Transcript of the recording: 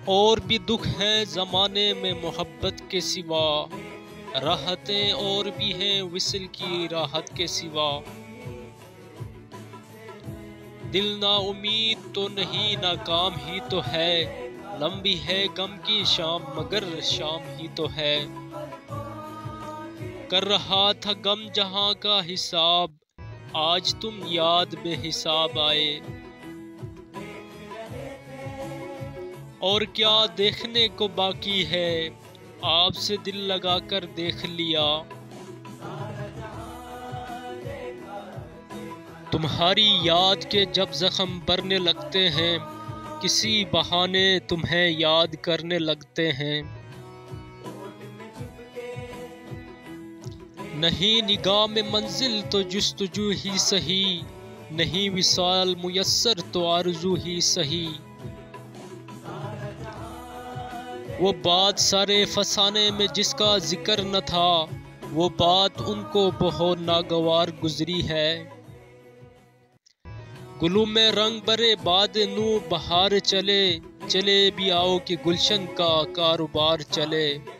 और भी दुख हैं ज़माने में मोहब्बत के सिवा, राहतें और भी हैं विसल की राहत के सिवा। दिल ना उम्मीद तो नहीं नाकाम ही तो है, लंबी है गम की शाम मगर शाम ही तो है। कर रहा था गम जहां का हिसाब, आज तुम याद बेहिसाब आए। और क्या देखने को बाकी है, आपसे दिल लगाकर देख लिया। तुम्हारी याद के जब जख्म भरने लगते हैं, किसी बहाने तुम्हें याद करने लगते हैं। नहीं निगाह में मंजिल तो जुस्तजू ही सही, नहीं विसाल मुयस्सर तो आरज़ू ही सही। वो बात सारे फसाने में जिसका जिक्र न था, वो बात उनको बहुत नागवार गुजरी है। गुलों में रंग भरे बाद नू बहार चले, चले भी आओ कि गुलशन का कारोबार चले।